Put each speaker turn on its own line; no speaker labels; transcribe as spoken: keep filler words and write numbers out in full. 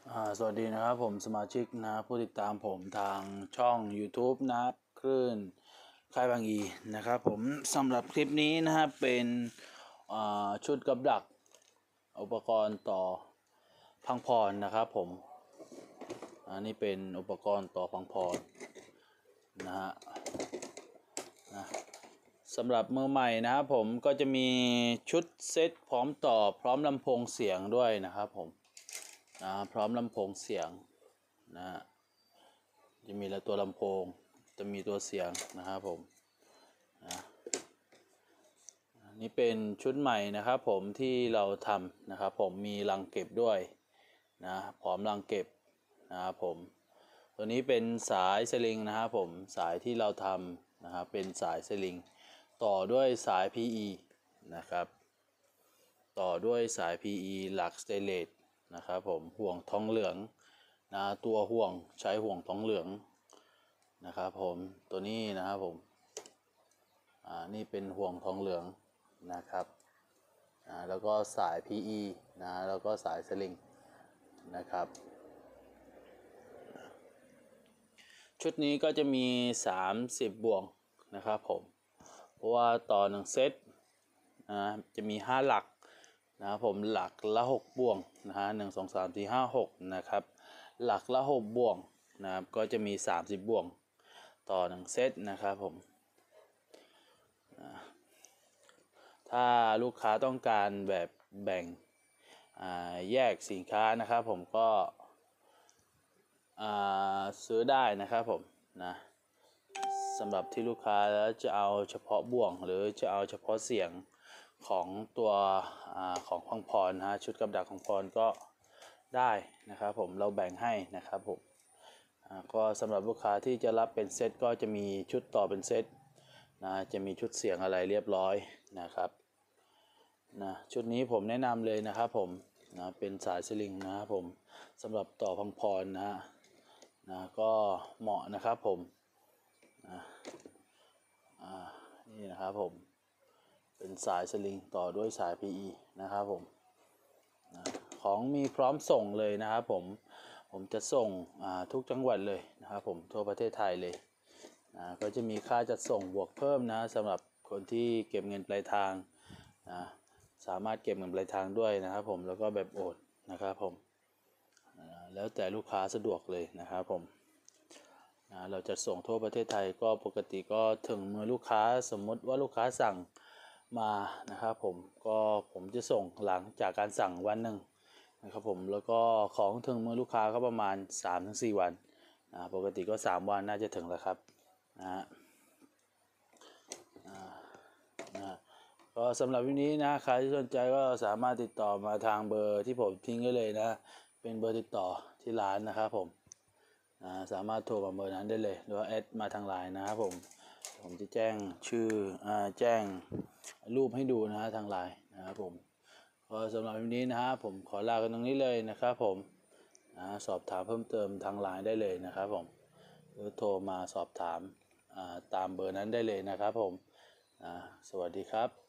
อ่าสวัสดีนะครับผมสมาชิกนะผู้ติดตามผมทางช่อง YouTube นะครับคลื่นค่ายบางอีนะครับผมสำหรับคลิปนี้นะครับเป็นชุดกับดักอุปกรณ์ต่อพังพรนะครับผมอันนี้เป็นอุปกรณ์ต่อพังพรนะฮะนะสำหรับมือใหม่นะครับผมก็จะมีชุดเซตพร้อมต่อพร้อมลำโพงเสียงด้วยนะครับผมนะพร้อมลำโพงเสียงนะจะมีแล้วตัวลำโพงจะมีตัวเสียงนะครับผมนะนี่เป็นชุดใหม่นะครับผมที่เราทำนะครับผมมีรังเก็บด้วยนะพร้อมรังเก็บนะครับผมตัวนี้เป็นสายสลิงนะครับผมสายที่เราทำนะครับเป็นสายสลิงต่อด้วยสาย พี อี นะครับต่อด้วยสาย พี อี หลักสเตนเลสนะครับผมห่วงทองเหลืองนะตัวห่วงใช้ห่วงทองเหลืองนะครับผมตัวนี้นะครับผมอ่านี่เป็นห่วงทองเหลืองนะครับอ่าแล้วก็สาย พี อี นะแล้วก็สายสลิงนะครับชุดนี้ก็จะมีสามสิบบ่วงนะครับผมเพราะว่าต่อหนึ่งเซตนะจะมีห้าหลักนะครับผมหลักละหกบ่วงนะฮะหนึ่งสองสามสี่ห้าหกนะครับหลักละหกบ่วงนะครับก็จะมีสามสิบบ่วงต่อหนึ่งเซตนะครับผมถ้าลูกค้าต้องการแบบแบ่งแยกสินค้านะครับผมก็ซื้อได้นะครับผมนะสำหรับที่ลูกค้าแล้วจะเอาเฉพาะบ่วงหรือจะเอาเฉพาะเสียงของตัวอของพังพรนะฮะชุดกับดักของพรก็ได้นะครับผมเราแบ่งให้นะครับผมก็สำหรับลูกค้าที่จะรับเป็นเซตก็จะมีชุดต่อเป็นเซตนะจะมีชุดเสียงอะไรเรียบร้อยนะครับนะชุดนี้ผมแนะนำเลยนะครับผมนะเป็นสายสลิงนะครับผมสำหรับต่อพังพรนะฮะนะก็เหมาะนะครับผมนะอ่านี่นะครับผมเป็นสายสลิงต่อด้วยสาย พี อี นะครับผมนะของมีพร้อมส่งเลยนะครับผมผมจะส่งทุกจังหวัดเลยนะครับผมทั่วประเทศไทยเลยนะก็จะมีค่าจัดส่งบวกเพิ่มนะสำหรับคนที่เก็บเงินปลายทางนะสามารถเก็บเงินปลายทางด้วยนะครับผมแล้วก็แบบโอนนะครับผมแล้วแต่ลูกค้าสะดวกเลยนะครับผมนะเราจะส่งทั่วประเทศไทยก็ปกติก็ถึงมือลูกค้าสมมติว่าลูกค้าสั่งมานะครับผมก็ผมจะส่งหลังจากการสั่งวันหนึ่งนะครับผมแล้วก็ของถึงมือลูกค้าก็ประมาณ สามถึงสี่ วันนะปกติก็สามวันน่าจะถึงแล้วครับนะฮะนะก็สำหรับวันนี้นะใครที่สนใจก็สามารถติดต่อมาทางเบอร์ที่ผมทิ้งไว้เลยนะเป็นเบอร์ติดต่อที่ร้านนะครับผมนะสามารถโทรมาเบอร์นั้นได้เลยหรือว่าแอดมาทางไลน์นะครับผมผมจะแจ้งชื่ออ่าแจ้งรูปให้ดูนะฮะทางไลน์นะครับผมก็สำหรับวันนี้นะฮะผมขอลากันตรงนี้เลยนะครับผมนะสอบถามเพิ่มเติมทางไลน์ได้เลยนะครับผมหรือโทรมาสอบถามตามเบอร์นั้นได้เลยนะครับผมนะสวัสดีครับ